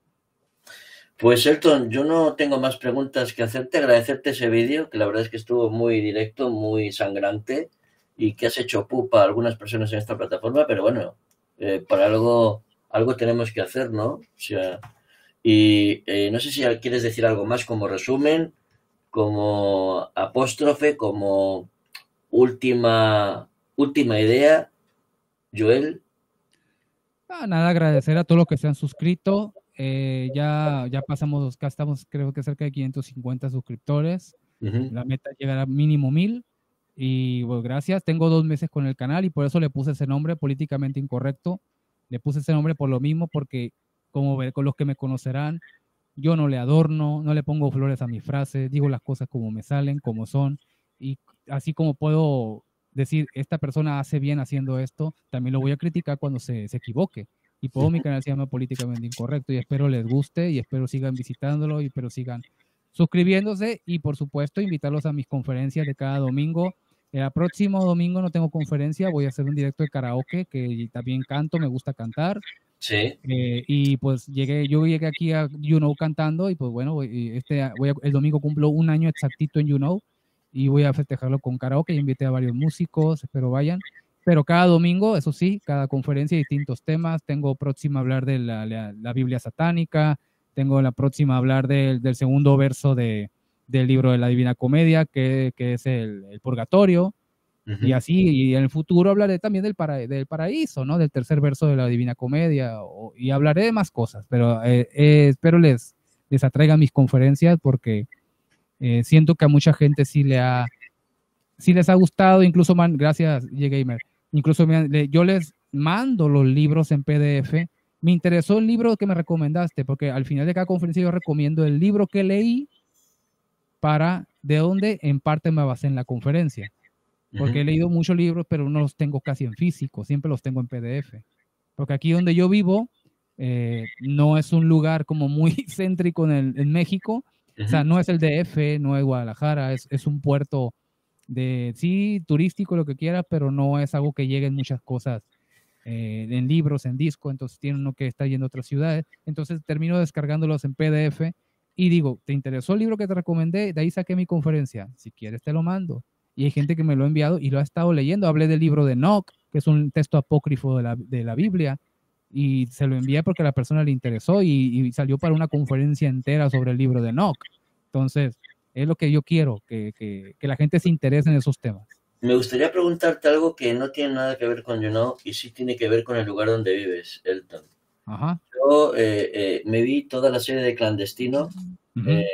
Pues Elton, yo no tengo más preguntas que hacerte, agradecerte ese vídeo, que la verdad es que estuvo muy directo, muy sangrante y que has hecho pupa a algunas personas en esta plataforma, pero bueno, eh, para algo, algo tenemos que hacer, ¿no? O sea, y eh, no sé si quieres decir algo más como resumen, como apóstrofe, como última, última idea, Joel. Ah, nada, agradecer a todos los que se han suscrito. Eh, ya, ya pasamos, ya estamos creo que cerca de quinientos cincuenta suscriptores. Uh-huh. La meta es llegar a mínimo mil. Y pues gracias, tengo dos meses con el canal y por eso le puse ese nombre, políticamente incorrecto. Le puse ese nombre por lo mismo, porque como con los que me conocerán, yo no le adorno, no le pongo flores a mis frases, digo las cosas como me salen, como son. Y así como puedo decir, esta persona hace bien haciendo esto, también lo voy a criticar cuando se, se equivoque. Y todo mi canal se llama Políticamente Incorrecto y espero les guste y espero sigan visitándolo y espero sigan suscribiéndose y por supuesto invitarlos a mis conferencias de cada domingo. El próximo domingo no tengo conferencia, voy a hacer un directo de karaoke, que también canto, me gusta cantar. Sí. Eh, y pues llegué, yo llegué aquí a You Know cantando y pues bueno, este, voy a, el domingo cumplo un año exactito en You Know y voy a festejarlo con karaoke. Invité a varios músicos, espero vayan. Pero cada domingo, eso sí, cada conferencia, distintos temas. Tengo próxima a hablar de la, la, la Biblia satánica, tengo la próxima a hablar del, del segundo verso de, del libro de la Divina Comedia, que, que es el, el purgatorio. Uh-huh. Y así, y en el futuro hablaré también del, para, del paraíso, ¿no? Del tercer verso de la Divina Comedia, o, y hablaré de más cosas, pero eh, eh, espero les, les atraigan mis conferencias porque eh, siento que a mucha gente sí, le ha, sí les ha gustado, incluso, man, gracias, G-Gamer, incluso me, le, yo les mando los libros en P D F. Me interesó el libro que me recomendaste, porque al final de cada conferencia yo recomiendo el libro que leí para de donde en parte me basé en la conferencia. Porque he leído muchos libros, pero no los tengo casi en físico, siempre los tengo en P D F. Porque aquí donde yo vivo, eh, no es un lugar como muy céntrico en, el, en México. Uh-huh. O sea, no es el D F, no es Guadalajara, es, es un puerto de, sí, turístico, lo que quiera, pero no es algo que lleguen muchas cosas eh, en libros, en disco, entonces tiene uno que estar yendo a otras ciudades. Entonces termino descargándolos en P D F y digo, ¿te interesó el libro que te recomendé? De ahí saqué mi conferencia. Si quieres te lo mando. Y hay gente que me lo ha enviado y lo ha estado leyendo. Hablé del libro de Enoch, que es un texto apócrifo de la, de la Biblia, y se lo envié porque a la persona le interesó y, y salió para una conferencia entera sobre el libro de Enoch. Entonces, es lo que yo quiero, que, que, que la gente se interese en esos temas. Me gustaría preguntarte algo que no tiene nada que ver con You Know y sí tiene que ver con el lugar donde vives, Elton. Ajá. Yo eh, eh, me vi toda la serie de Clandestino. Uh-huh. eh,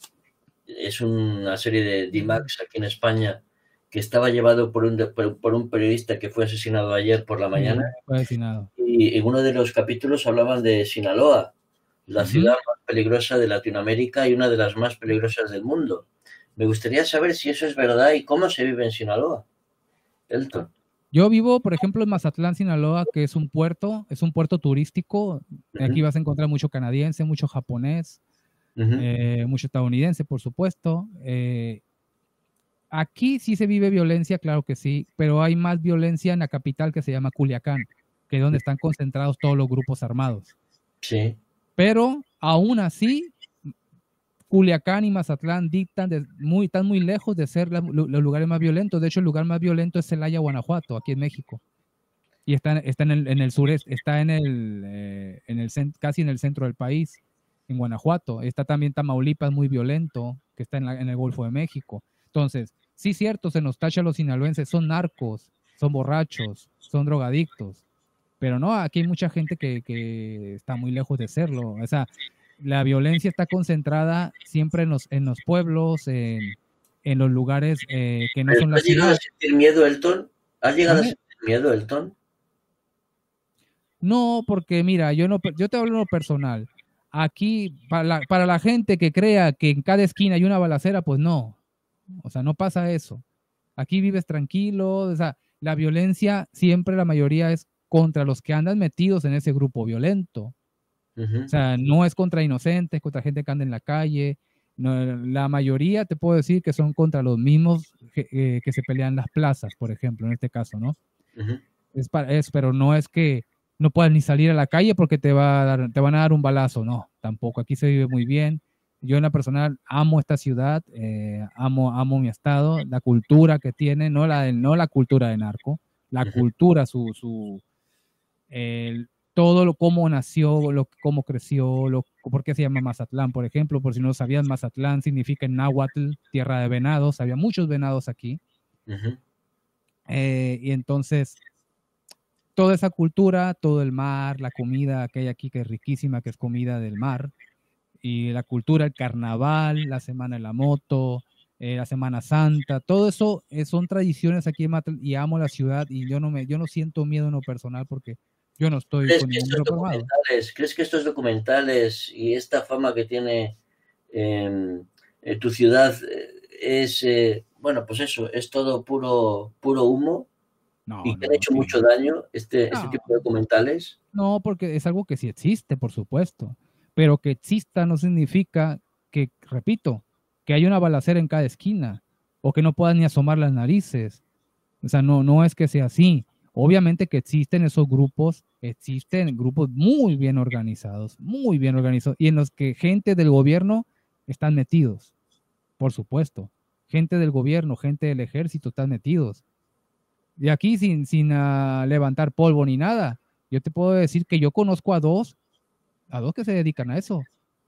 es una serie de D-Max aquí en España que estaba llevado por un, por, por un periodista que fue asesinado ayer por la mañana. Sí, fue asesinado. Y en uno de los capítulos hablaban de Sinaloa, la uh-huh. ciudad más peligrosa de Latinoamérica y una de las más peligrosas del mundo. Me gustaría saber si eso es verdad y cómo se vive en Sinaloa, Elton. Yo vivo, por ejemplo, en Mazatlán, Sinaloa, que es un puerto, es un puerto turístico. Uh-huh. Aquí vas a encontrar mucho canadiense, mucho japonés, uh-huh. eh, mucho estadounidense, por supuesto. Eh, aquí sí se vive violencia, claro que sí, pero hay más violencia en la capital, que se llama Culiacán, que es donde están concentrados todos los grupos armados. Sí. Pero aún así, Culiacán y Mazatlán dictan de muy, están muy lejos de ser la, los lugares más violentos. De hecho, el lugar más violento es Celaya, Guanajuato, aquí en México. Y está, está en, el, en el sureste, está en el, eh, en el casi en el centro del país, en Guanajuato. Está también Tamaulipas, muy violento, que está en, la, en el Golfo de México. Entonces, sí, cierto, se nos tacha a los sinaloenses, son narcos, son borrachos, son drogadictos. Pero no, aquí hay mucha gente que, que está muy lejos de serlo. O sea, la violencia está concentrada siempre en los, en los pueblos, en, en los lugares eh, que no ¿Pero son la ¿Has llegado ciudad. a sentir miedo, Elton? ¿Has llegado ¿Vale? a sentir miedo, Elton? No, porque mira, yo no, yo te hablo en lo personal. Aquí, para la, para la gente que crea que en cada esquina hay una balacera, pues no. O sea, no pasa eso. Aquí vives tranquilo. O sea, la violencia siempre, la mayoría es contra los que andan metidos en ese grupo violento. Uh-huh. O sea, no es contra inocentes, contra gente que anda en la calle. No, la mayoría te puedo decir que son contra los mismos que, eh, que se pelean en las plazas, por ejemplo, en este caso, ¿no? Uh-huh. Es para, es, pero no es que no puedas ni salir a la calle porque te, va a dar, te van a dar un balazo, no, tampoco. Aquí se vive muy bien. Yo en la personal amo esta ciudad, eh, amo, amo mi estado, la cultura que tiene, no la, no la cultura de narco, la uh-huh. cultura, su, su el, todo lo cómo nació, lo, cómo creció, lo, por qué se llama Mazatlán, por ejemplo, por si no sabían, Mazatlán significa en náhuatl, tierra de venados, había muchos venados aquí. Uh-huh. Eh, y entonces, toda esa cultura, todo el mar, la comida que hay aquí que es riquísima, que es comida del mar, y la cultura, el carnaval, la semana de la moto, eh, la Semana Santa, todo eso eh, son tradiciones aquí en Mazatlán, y amo la ciudad, y yo no me, yo no siento miedo en lo personal porque yo no estoy ¿Crees con que ningún estos documentales, ¿Crees que estos documentales y esta fama que tiene eh, eh, tu ciudad es, eh, bueno, pues eso, es todo puro, puro humo? No, ¿Y que no, han hecho sí. mucho daño este, no. este tipo de documentales? No, porque es algo que sí existe, por supuesto, pero que exista no significa que, repito, que hay una balacera en cada esquina o que no puedan ni asomar las narices. O sea, no, no es que sea así. Obviamente que existen esos grupos, existen grupos muy bien organizados, muy bien organizados, y en los que gente del gobierno están metidos, por supuesto. Gente del gobierno, gente del ejército están metidos. Y aquí sin, sin uh, levantar polvo ni nada, yo te puedo decir que yo conozco a dos, a dos que se dedican a eso.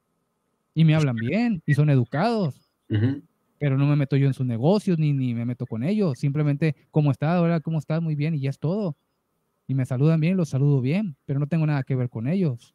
Y me hablan bien, y son educados. Uh-huh. Pero no me meto yo en sus negocios, ni, ni me meto con ellos. Simplemente, ¿cómo estás? Ahora, ¿cómo estás? Muy bien, y ya es todo. Y me saludan bien, los saludo bien, pero no tengo nada que ver con ellos.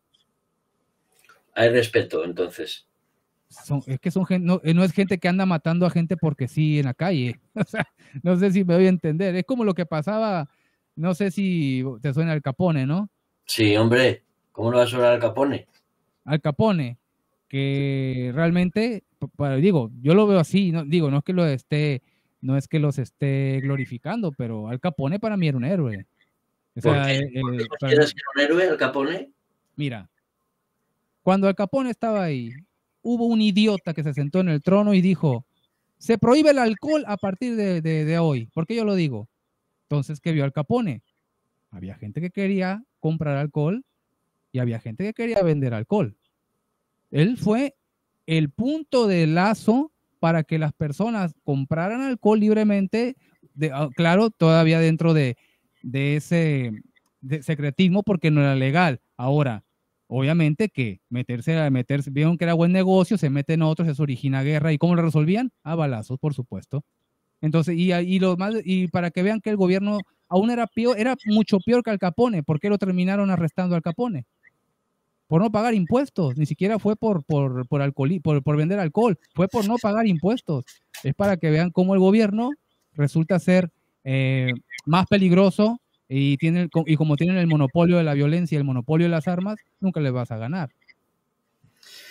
Hay respeto, entonces. Son, es que son gente, no, no es gente que anda matando a gente porque sí en la calle. O sea, no sé si me voy a entender. Es como lo que pasaba, no sé si te suena Al Capone, ¿no? Sí, hombre, ¿cómo no va a sonar Al Capone? Al Capone, que realmente, para, digo, yo lo veo así, no, digo, no es que lo esté, no es que los esté glorificando, pero Al Capone para mí era un héroe. O sea, ¿Por qué? eh, ¿Por qué consideras que era un héroe Al Capone? Mira, cuando Al Capone estaba ahí, hubo un idiota que se sentó en el trono y dijo, se prohíbe el alcohol a partir de, de, de hoy. ¿Por qué yo lo digo? Entonces, ¿qué vio Al Capone? Había gente que quería comprar alcohol y había gente que quería vender alcohol. Él fue el punto de lazo para que las personas compraran alcohol libremente, de, claro, todavía dentro de, de ese de secretismo porque no era legal. Ahora, obviamente que meterse, meterse, vieron que era buen negocio, se meten otros, eso origina guerra. ¿Y cómo lo resolvían? A balazos, por supuesto. Entonces, y, y, lo más, y para que vean que el gobierno aún era peor, era mucho peor que Al Capone. ¿Por qué lo terminaron arrestando Al Capone? Por no pagar impuestos, ni siquiera fue por, por, por, alcohol, por, por vender alcohol, fue por no pagar impuestos. Es para que vean cómo el gobierno resulta ser eh, más peligroso y, tiene, y como tienen el monopolio de la violencia y el monopolio de las armas, nunca les vas a ganar.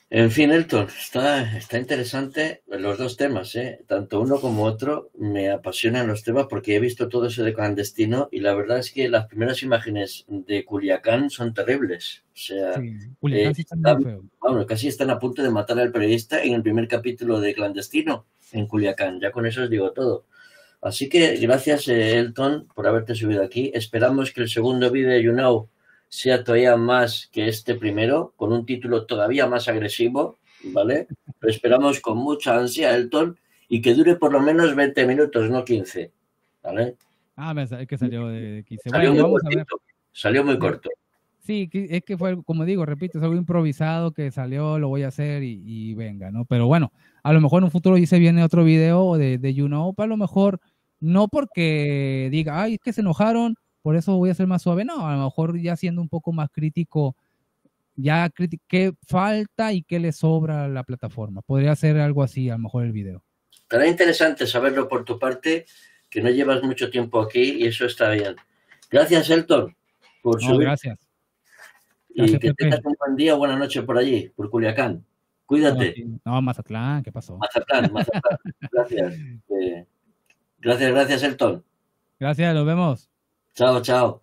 En fin, Elton, está, está interesante los dos temas, ¿eh? Tanto uno como otro. Me apasionan los temas porque he visto todo eso de clandestino y la verdad es que las primeras imágenes de Culiacán son terribles. O sea, Sí, eh, Culiacán sí está muy están, feo. bueno, casi están a punto de matar al periodista en el primer capítulo de Clandestino en Culiacán. Ya con eso os digo todo. Así que gracias, eh, Elton, por haberte subido aquí. Esperamos que el segundo vídeo de YouNow sea todavía más que este primero, con un título todavía más agresivo, ¿vale? Lo esperamos con mucha ansia, Elton, y que dure por lo menos veinte minutos, no quince, ¿vale? Ah, me sa- es que salió de quince. Salió Bueno, muy vamos a ver. cortito, salió muy De- corto. Sí, que- es que fue, como digo, repito, es algo improvisado que salió, lo voy a hacer y, y venga, ¿no? Pero bueno, a lo mejor en un futuro dice viene otro video de, de You Know, a lo mejor no porque diga, ay, es que se enojaron, por eso voy a ser más suave, no, a lo mejor ya siendo un poco más crítico, ya criti- qué falta y qué le sobra a la plataforma. Podría ser algo así, a lo mejor el video. Será interesante saberlo por tu parte, que no llevas mucho tiempo aquí y eso está bien. Gracias, Elton, por No, subir gracias. y Gracias, que Pepe. tengas un buen día o buena noche por allí, por Culiacán. No, Cuídate. aquí- no, Mazatlán, ¿qué pasó? Mazatlán, Mazatlán. Gracias. Eh, gracias, gracias, Elton. Gracias, nos vemos. Chao, chao.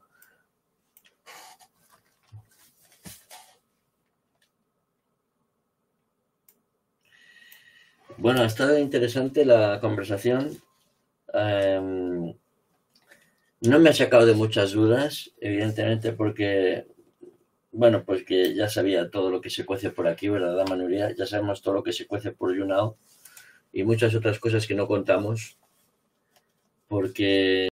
Bueno, ha estado interesante la conversación. Eh, no me ha sacado de muchas dudas, evidentemente, porque, bueno, pues que ya sabía todo lo que se cuece por aquí, ¿verdad, Manuría? Ya sabemos todo lo que se cuece por YouNow y muchas otras cosas que no contamos, porque